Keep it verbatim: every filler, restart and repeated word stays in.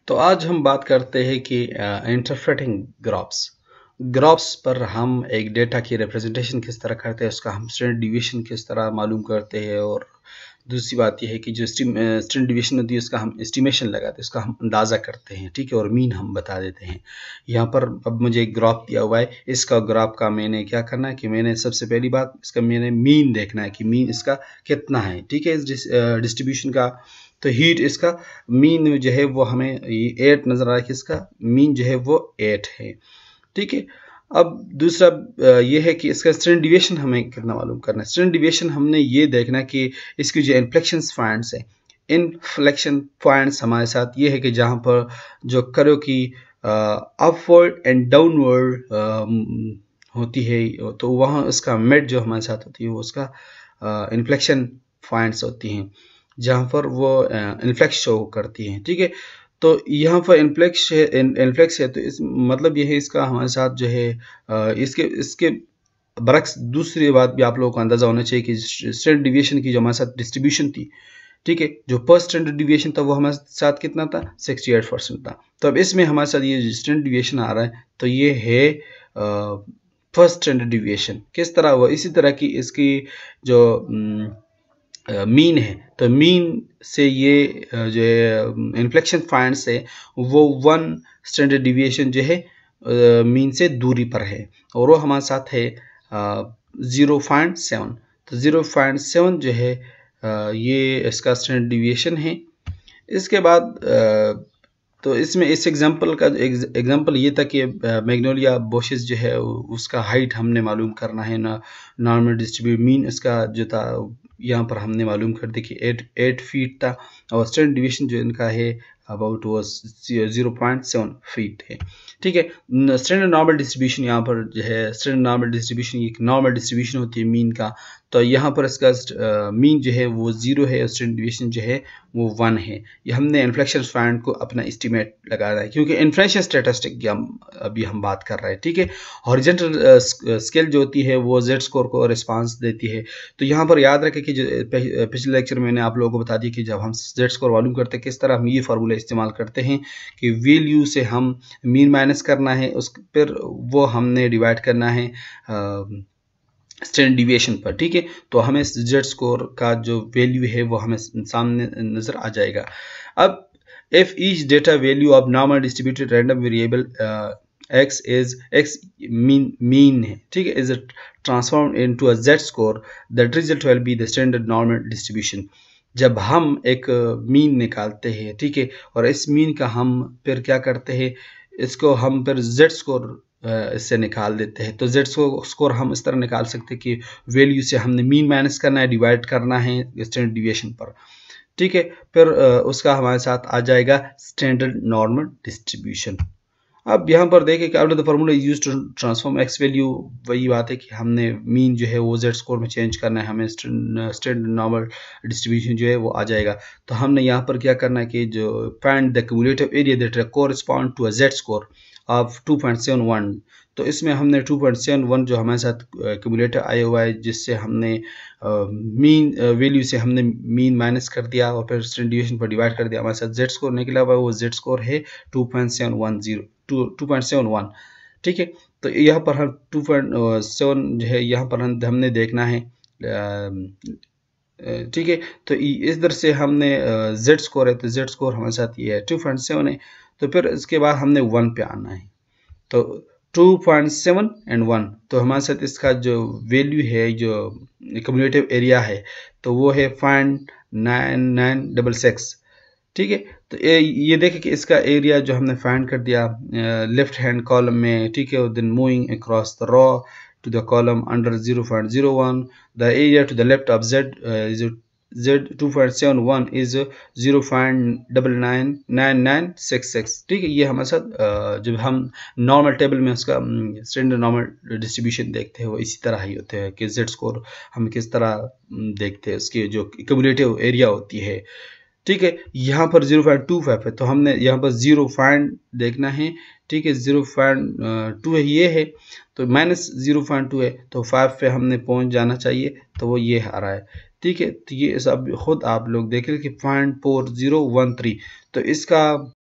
तो आज हम बात करते हैं कि इंटरप्रेटिंग ग्राफ्स ग्राफ्स पर हम एक डेटा की रिप्रेजेंटेशन किस तरह करते हैं, उसका हम स्टैंडर्ड डिवीएशन किस तरह मालूम करते हैं। और दूसरी बात यह है कि जो स्टैंडर्ड डिवीएशन होती है उसका हम एस्टिमेशन लगाते हैं, उसका हम अंदाज़ा करते हैं, ठीक है, और मीन हम बता देते हैं। यहाँ पर अब मुझे एक ग्राफ दिया हुआ है, इसका ग्राफ का मैंने क्या करना है कि मैंने सबसे पहली बात इसका मैंने मीन देखना है कि मीन इसका कितना है, ठीक है, इस डिस्ट्रीब्यूशन का। तो हीट इसका मीन जो है वो हमें एट नज़र आ रहा है कि इसका मीन जो है वो एट है, ठीक है। अब दूसरा ये है कि इसका स्टैंडर्ड डिविएशन हमें कितना मालूम करना है। स्टैंडर्ड डिविएशन हमने ये देखना कि इसकी जो इन्फ्लेक्शन पॉइंट्स है, इन्फ्लेक्शन पॉइंट्स हमारे साथ ये है कि जहाँ पर जो करो की अपवर्ड एंड डाउनवर्ड होती है, तो वहाँ उसका मिड जो हमारे साथ होती है वो उसका इन्फ्लेक्शन पॉइंट्स होती हैं, जहाँ पर वो इन्फ्लेक्स शो करती हैं, ठीक है। तो यहाँ पर इन्फ्लेक्स इन्फ्लेक्स है, तो इस मतलब ये है इसका हमारे साथ जो है इसके इसके बरक्स दूसरी बात भी आप लोगों को अंदाज़ा होना चाहिए कि स्टैंडर्ड डिविएशन की जो हमारे साथ डिस्ट्रीब्यूशन थी, ठीक है, जो पर स्टैंडर्ड डिविएशन था वो हमारे साथ कितना था, सिक्सटी एट परसेंट था। तो अब इसमें हमारे साथ ये स्टैंडर्ड डिविएशन आ रहा है, तो ये है फर्स्ट स्टैंडर्ड डिविएशन। किस तरह हुआ, इसी तरह की इसकी जो मीन uh, है, तो मीन से ये uh, जो इन्फ्लेक्शन पॉइंट्स है वो वन स्टैंडर्ड डिविएशन जो है मीन uh, से दूरी पर है, और वो हमारे साथ है ज़ीरो पॉइंट सेवन। तो ज़ीरो पॉइंट सेवन जो है uh, ये इसका स्टैंडर्ड डिविएशन है। इसके बाद uh, तो इसमें इस एग्जांपल का एग्जांपल ये था कि मैग्नोलिया बुशेस जो है उसका हाइट हमने मालूम करना है ना, नॉर्मल डिस्ट्रीब्यूट मीन इसका जो था यहाँ पर हमने मालूम कर दिया कि एट एट फीट था, और स्टैंडर्ड डिवीएशन जो इनका है अबाउट वो ज़ीरो पॉइंट सेवन फीट है, ठीक है। स्टैंडर्ड नॉर्मल डिस्ट्रीब्यूशन यहाँ पर जो है स्टैंडर्ड नॉर्मल डिस्ट्रीब्यूशन एक नॉर्मल डिस्ट्रीब्यूशन होती है मीन का, तो यहाँ पर इसका मीन जो है वो जीरो है और स्टैंडर्ड डिवीएशन जो है वो वन है। ये हमने इन्फ्लेक्शन पॉइंट को अपना एस्टिमेट लगाना है, क्योंकि इन्फ्लेशन स्टैटिस्टिक की हम अभी हम बात कर रहे हैं, ठीक है। हॉरिजॉन्टल स्केल जो होती है वो जेड स्कोर को रिस्पांस देती है। तो यहाँ पर याद रखें कि जो पिछले लेक्चर में मैंने आप लोगों को बता दिया कि जब हम जेड स्कोर मालूम करते हैं किस तरह हम ये फार्मूला इस्तेमाल करते हैं कि वैल्यू से हम मीन माइनस करना है, उस फिर वो हमने डिवाइड करना है स्टैंडर्ड डिविएशन पर, ठीक है। तो हमें जेड स्कोर का जो वैल्यू है वो हमें सामने नजर आ जाएगा। अब if each data value of normal distributed random variable x is x mean mean है, ठीक है, is transformed into a z score, that result will be the standard normal distribution। जब हम एक मीन निकालते हैं, ठीक है, और इस मीन का हम फिर क्या करते हैं, इसको हम फिर z स्कोर इससे निकाल देते हैं। तो z स्कोर हम इस तरह निकाल सकते हैं कि वैल्यू से हमने मीन माइनस करना है, डिवाइड करना है स्टैंडर्ड डिविएशन पर, ठीक है, फिर उसका हमारे साथ आ जाएगा स्टैंडर्ड नॉर्मल डिस्ट्रीब्यूशन। अब यहाँ पर देखें कि after the formula use to transform x value, वही बात है कि हमने मीन जो है वो जेड स्कोर में चेंज करना है, हमें स्टैंडर्ड नॉर्मल डिस्ट्रीब्यूशन जो है वो आ जाएगा। तो हमने यहाँ पर क्या करना है कि जो find the cumulative area that correspond to a z score of two point seven one. तो इसमें हमने टू पॉइंट सेवन वन जो हमारे साथ क्यूमुलेटिव आया हुआ है, जिससे हमने मीन वैल्यू से हमने मीन माइनस कर दिया और फिर स्टैंडर्ड डिविएशन पर डिवाइड कर दिया, हमारे साथ जेड स्कोर निकला हुआ है, वो जेड स्कोर है two point seven one zero two point seven one, ठीक है। तो यहाँ पर हम टू पॉइंट सेवन जो है यहाँ पर हमने देखना है, ठीक है। तो इस तरह से हमने जेड स्कोर है, तो जेड स्कोर हमारे साथ ये है टू पॉइंट सेवन है। तो फिर इसके बाद हमने वन पे आना है, तो two point seven and one, तो हमारे साथ इसका जो वैल्यू है, जो क्यूमुलेटिव एरिया है, तो वो है find nine nine double six, ठीक है। तो ये ये देखें कि इसका एरिया जो हमने फाइंड कर दिया लेफ्ट हैंड कॉलम में, ठीक है, then moving across the row to the column under zero point zero one, the area to the left of z is z two point seven one is zero point nine nine nine nine six six, ठीक है। ये हमारे साथ जब हम normal table में उसका standard normal distribution देखते हैं वो इसी तरह ही होते हैं कि जेड स्कोर हम किस तरह देखते हैं, उसकी जो क्यूमुलेटिव एरिया होती है, ठीक है। यहाँ पर ज़ीरो पॉइंट टू फाइव है, तो हमने यहाँ पर ज़ीरो पॉइंट देखना है, ठीक है, ज़ीरो पॉइंट टू है ये है, तो माइनस ज़ीरो पॉइंट टू है, तो फाइव पे हमने पहुँच जाना चाहिए, तो वो ये आ रहा है, ठीक है। तो ये सब खुद आप लोग देखें कि point four zero one three, तो इसका